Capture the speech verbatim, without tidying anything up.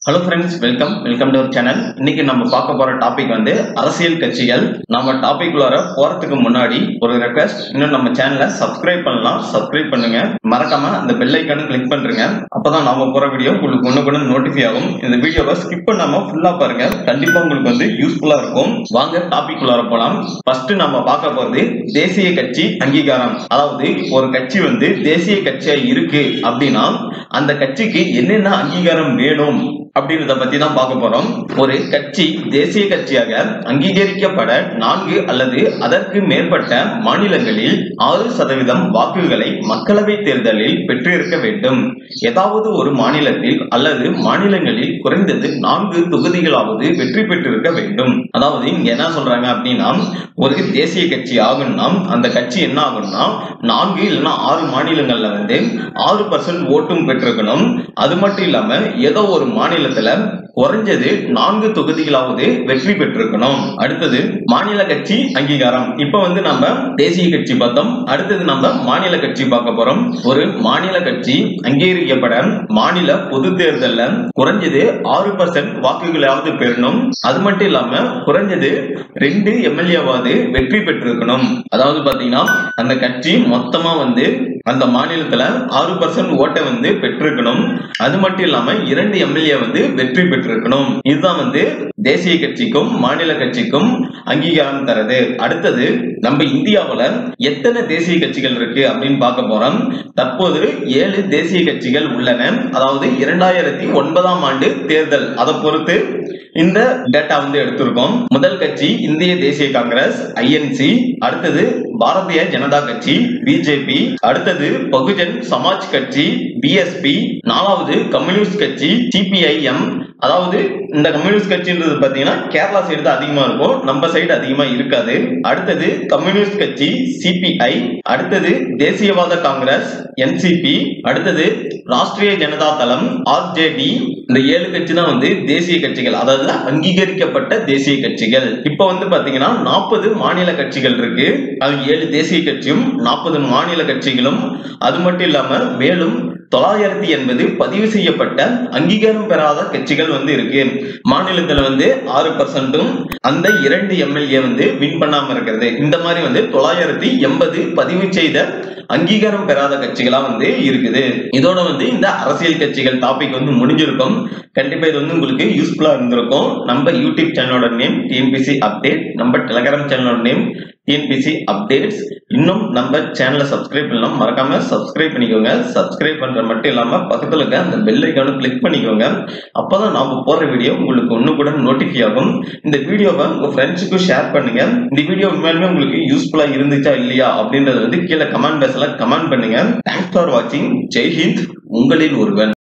Hello friends, welcome welcome to our channel. இன்னைக்கு நம்ம பார்க்க போற டாபிக் வந்து அரசியல் கட்சிகள். நம்ம டாபிக் உள்ள போறதுக்கு முன்னாடி ஒரு ரெக்வெஸ்ட், இன்னும் நம்ம சேனலை சப்ஸ்கிரைப் பண்ணலாம், சப்ஸ்கிரைப் பண்ணுங்க. மறக்காம அந்த பெல் ஐகானை கிளிக் பண்றீங்க. அப்பதான் நாம போற வீடியோ உங்களுக்கு ஒண்ணுக்குள்ள நோட்டிஃபை ஆகும். இந்த வீடியோவை ஸ்கிப் பண்ணாம ஃபுல்லா பாருங்க. கண்டிப்பா உங்களுக்கு வந்து யூஸ்ஃபுல்லா இருக்கும். வாங்க டாபிக் உள்ள போலாம். ஃபர்ஸ்ட் நம்ம பார்க்க போறது தேசிய கட்சி அங்கீகாரம். அதாவது ஒரு கட்சி வந்து தேசிய கட்சியா இருக்கு அப்படின்னா அந்த கட்சிக்கு என்னென்ன அங்கீகாரம் வேணும் அப்படின்றத பத்தி தான் பார்க்க போறோம். ஒரு கட்சி தேசிய கட்சியாக அங்கீகரிக்கப்பட நான்கு அல்லது அதற்கு மேற்பட்ட மாநிலங்களில் ஆறு சதவீதம் வாக்குகளை மக்களவை தேர்தலில் பெற்றிருக்க வேண்டும். ஏதாவது ஒரு மாநிலத்தில் அல்லது மாநிலங்களில் குறைந்தது நான்கு தொகுதிகளாவது வெற்றி பெற்றிருக்க வேண்டும். அதாவது இங்க என்ன சொல்றாங்க அப்படின்னா, ஒரு தேசிய கட்சி ஆகும்னா அந்த கட்சி என்ன ஆகும்னா நான்கு இல்லைன்னா ஆறு மாநிலங்கள்ல வந்து ஆறு பர்சன்ட் ஓட்டும் பெற்றிருக்கணும். அது மட்டும் இல்லாம ஏதோ ஒரு மாநில குறைஞ்சது நான்கு தொகுதிகளாவது வெற்றி பெற்றிருக்கணும். அடுத்தது மாநில கட்சி அங்கீகாரம். இப்ப வந்து நம்ம தேசிய கட்சி பார்த்தோம், அடுத்தது நம்ம மாநில கட்சி பார்க்க போறோம். ஒரு மாநில கட்சி அங்கீகரிக்கப்பட மாநில பொது தேர்தல்ல குறைஞ்சது ஆறு பர்சன்ட் வாக்குகளாவது பெறணும். அது மட்டும் இல்லாம குறைஞ்சது ரெண்டு எம்எல்ஏவாவது வெற்றி பெற்றிருக்கணும். அதாவது பாத்தீங்கன்னா அந்த கட்சி மொத்தமா வந்து அந்த மாநிலத்துல ஆறு பர்சன்ட் ஓட்டை வந்து பெற்றிருக்கணும். அது மட்டும் இல்லாம இரண்டு எம்எல்ஏ வந்து வெற்றி பெற்றிருக்கணும். இதுதான் வந்து தேசிய கட்சிக்கும் மாநில கட்சிக்கும் அங்கீகாரம் தரது. அடுத்தது நம்ம இந்தியாவுல எத்தனை தேசிய கட்சிகள் இருக்கு அப்படின்னு பார்க்க போறோம். தற்போது ஏழு தேசிய கட்சிகள் உள்ளன. அதாவது இரண்டாயிரத்தி ஒன்பதாம் ஆண்டு தேர்தல் அதை பொறுத்து இந்த டேட்டா வந்து எடுத்திருக்கோம். முதல் கட்சி இந்திய தேசிய காங்கிரஸ் ஐஎன்சி, அடுத்தது பாரதிய ஜனதா கட்சி பிஜேபி, அடுத்தது பகுஜன் சமாஜ் கட்சி பிஎஸ்பி, நாலாவது கம்யூனிஸ்ட் கட்சி சிபிஐஎம். அதாவது இந்த கம்யூனிஸ்ட் கட்சின்றது பாத்தீங்கன்னா கேரளா சைடு தான் அதிகமா இருக்கும், நம்ம சைடு அதிகமா இருக்காது. அடுத்தது கம்யூனிஸ்ட் கட்சி சிபிஐ, அடுத்தது தேசியவாத காங்கிரஸ் என்சிபி, அடுத்தது ராஷ்டிரிய ஜனதா தளம் ஆர்ஜேடி. இந்த ஏழு கட்சி தான் வந்து தேசிய கட்சிகள், அதாவது அங்கீகரிக்கப்பட்ட தேசிய கட்சிகள். இப்ப வந்து பாத்தீங்கன்னா நாற்பது மாநில கட்சிகள் இருக்கு. அது ஏழு தேசிய கட்சியும் நாற்பது மாநில கட்சிகளும். அது மட்டும் இல்லாம மேலும் தொள்ளாயிரத்தி எண்பது பதிவு செய்யப்பட்ட அங்கீகாரம் பெறாத கட்சிகள் வந்து இருக்கு. மாநிலத்துல வந்து ஆறு பர்சன்டும் அந்த இரண்டு எம்எல்ஏ வந்து வின் பண்ணாம இருக்கிறது. இந்த மாதிரி வந்து தொள்ளாயிரத்தி எண்பது பதிவு செய்த அங்கீகாரம் பெறாத கட்சிகளா வந்து இருக்குது. இதோட வந்து இந்த அரசியல் கட்சிகள் டாபிக் வந்து முடிஞ்சிருக்கும். கண்டிப்பா இது வந்து உங்களுக்கு யூஸ்ஃபுல்லா இருந்திருக்கும். நம்ம யூடியூப் சேனலோட நேம் டிஎன்பிசி அப்டேட், நம்ம டெலிகிராம் சேனலோட நேம் டிஎன்பிசி அப்டேட்ஸ். இன்னும் நம்ம சேனலை சப்ஸ்கிரைப் பண்ணலாம், மறக்காம சப்ஸ்கிரைப் பண்ணிக்கோங்க. சப்ஸ்கிரைப் பண்ற மட்டும் இல்லாம பக்கத்துல இருக்க அந்த பெல் ஐகானை கிளிக் பண்ணிக்கோங்க. அப்பதான் நாம போடுற வீடியோ உங்களுக்கு ஒண்ணு கூட நோட்டிஃபை ஆகும். இந்த வீடியோவை உங்க ஃப்ரெண்ட்ஸுக்கும் ஷேர் பண்ணுங்க. இந்த வீடியோ உண்மையாலுமே உங்களுக்கு யூஸ்ஃபுல்லா இருந்துச்சா இல்லையா அப்படின்றது வந்து கீழே கமெண்ட் பாக்ஸ்ல கமெண்ட் பண்ணுங்க. தேங்க்ஸ் ஃபார் வாட்சிங். ஜெய் ஹிந்த், உங்களில் ஒருவன்.